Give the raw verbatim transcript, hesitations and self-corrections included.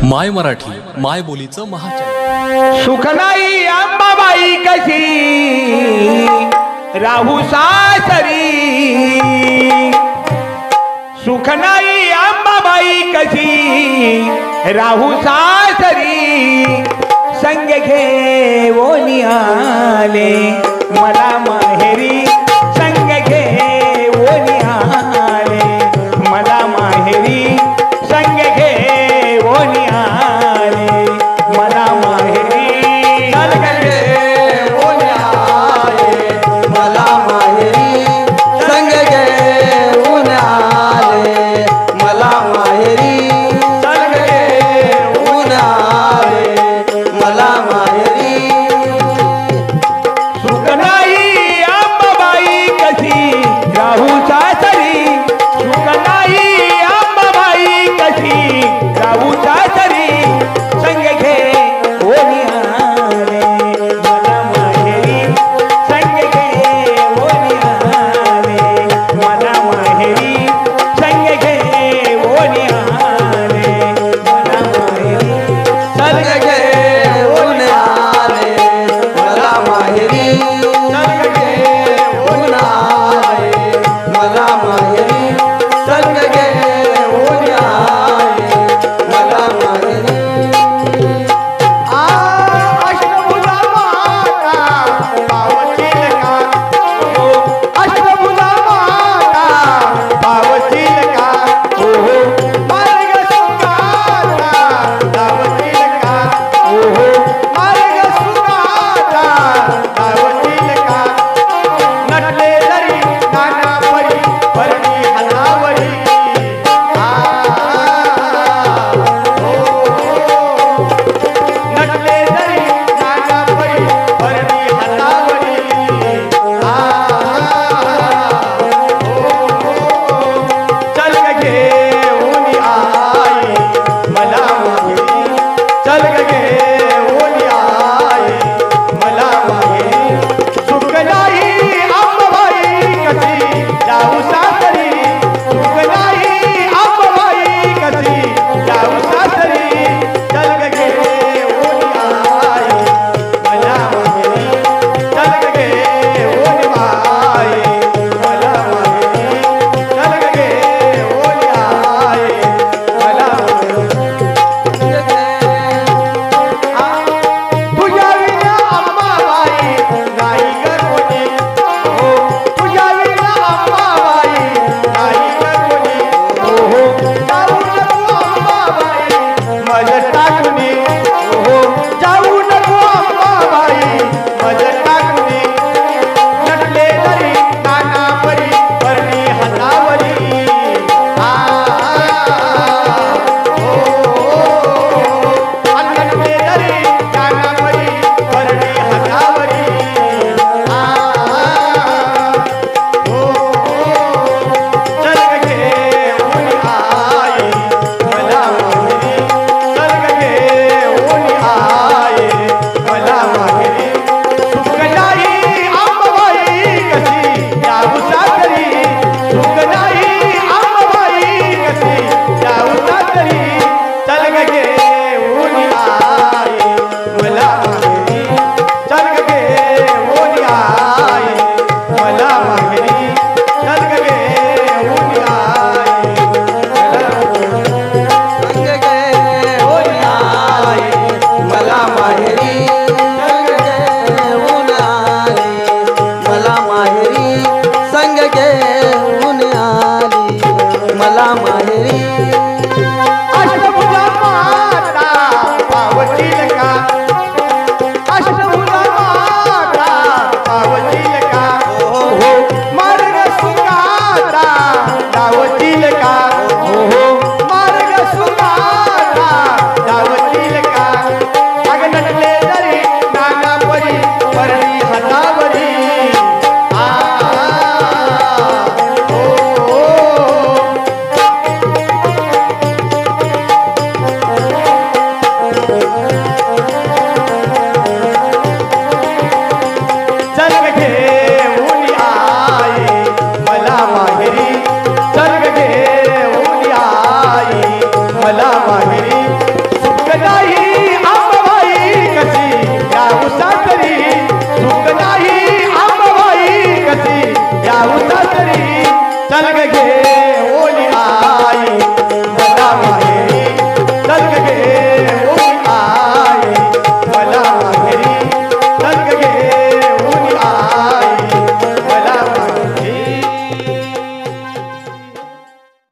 माय मराठी माय बोलीचं महाचॅनल। सुख नाही अंबाबाई कशी राहू सासरी, सुख नाही अंबाबाई कशी राहू सासरी, संग घेऊन आले मला माहेरी, संग घेऊन आले मला माहेरी, संग घेऊन आले मला माहेरी, संग घेऊन आले मला माहेरी, संग घेऊन आले मला माहेरी, संग घेऊन आले मला माहेरी। सुख नाही अंबाबाई कशी राहू सासरी, सुख नाही अंबाबाई कशी राहू सासरी, संग घेऊन आले मला माहेरी, संग घेऊन आले मला माहेरी, संग घेऊन आले मला माहेरी, संग घेऊन आले मला माहेरी, संग घेऊन आले मला माहेरी, संग घेऊन आले मला माहेरी। आ अष्टभुजा माता पावतील का, ओ अष्टभुजा माता पावतील का, ओ मार्ग सुखाचा धावतील का, ओ मार्ग सुखाचा धावतील का, नटले जरी नाना परी परणी हलावरी, आ नटले जरी नाना परी परणी हलावरी, आ चल ग घेऊन आई मला माहेरी, चल ग घेऊन आई मला माहेरी। सुख नाही अंबाबाई कशी जाऊ सासरी, सुख नाही अंबाबाई कशी जाऊ सासरी, चल ग घेऊन आई मला माहेरी, चल ग घेऊन आई मला माहेरी, चल ग घेऊन आई मला माहेरी। तुझ्या विना अंबाबाई नाही ग कोणी, हो तुझ्या विना अंबाबाई नाही ग कोणी, हो जाऊ नको अंबाबाई मज टाकूनी, हो जाऊ नको अंबाबाई मज टाकूनी, नटले जरी नाना परी परणी हलावरी, आ नटले जरी नाना परी परणी हलावरी, आ चल ग घेऊन आई मला माहेरी, चल ग घेऊन आई मला माहेरी। सुख नाही अंबाबाई कशी जाऊ सासरी, सुख नाही अंबाबाई कशी जाऊ सासरी, चल ग घेऊन आई